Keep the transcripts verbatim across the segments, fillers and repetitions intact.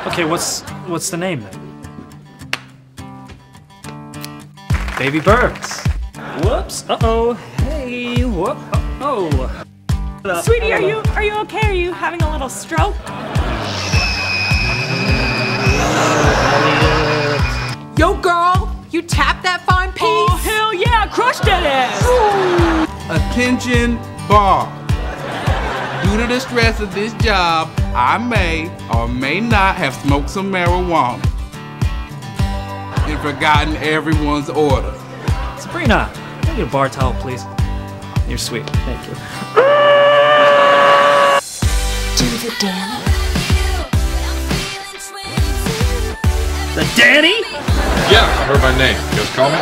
Okay, what's what's the name then? Baby Birds. Whoops. Uh-oh. Hey. Whoop. Uh-oh. Sweetie, are you are you okay? Are you having a little stroke? Yo, girl, you tapped that fine piece. Oh hell yeah, crushed it is. Attention, bar. Due to the stress of this job, I may or may not have smoked some marijuana and forgotten everyone's order. Sabrina, can I get a bar towel, please? You're sweet. Thank you. Do the Danny. The Danny? Yeah, I heard my name. You guys call me?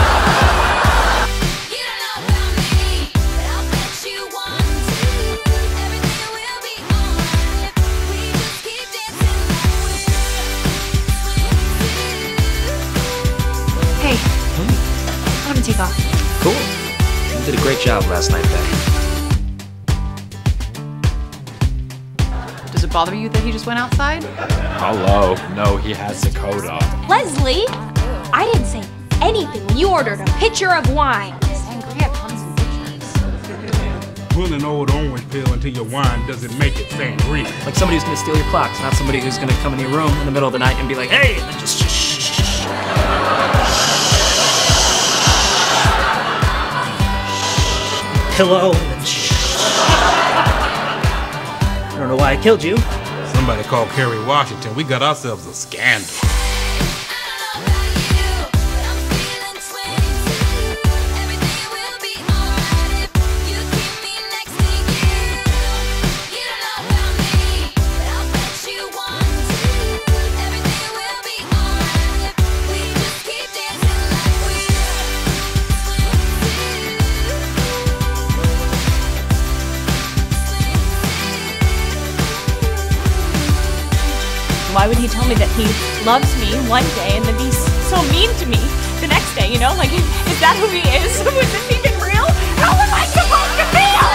Hey, I'm gonna take off. Cool. You did a great job last night, Betty. Does it bother you that he just went outside? Hello. No, he has the code on. Leslie, I didn't say anything when you ordered a pitcher of wine. Sangria comes in pictures. Pull an old orange peel until your wine doesn't make it sangria. Like somebody who's gonna steal your clocks, not somebody who's gonna come in your room in the middle of the night and be like, hey, and then just shh, shh, shh, shh. Pillow, and then shh. I don't know why I killed you. Somebody called Kerry Washington. We got ourselves a scandal. Why would he tell me that he loves me one day and then be so mean to me the next day, you know? Like, is that who he is? Was this even real? How am I supposed to feel?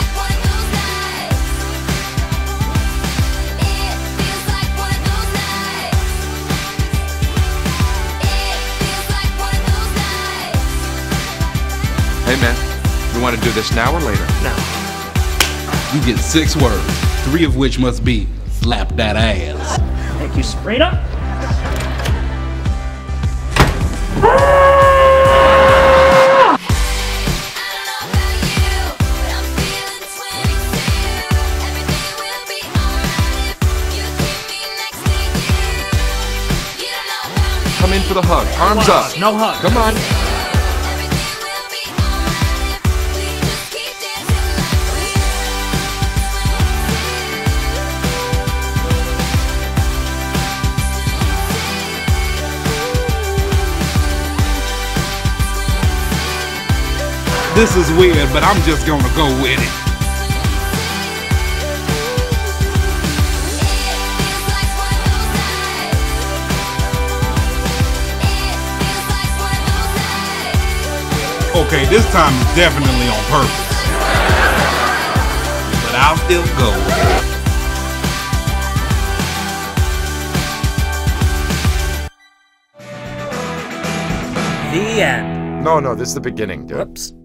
Hey, man. You want to do this now or later? No. You get six words, three of which must be slap that ass. Thank you, Sabrina. Come in for the hug. Arms No up. hug, no hug. Come on. This is weird, but I'm just gonna go with it. Okay, this time is definitely on purpose. But I'll still go with it. The end. No, no, this is the beginning, dude. Whoops.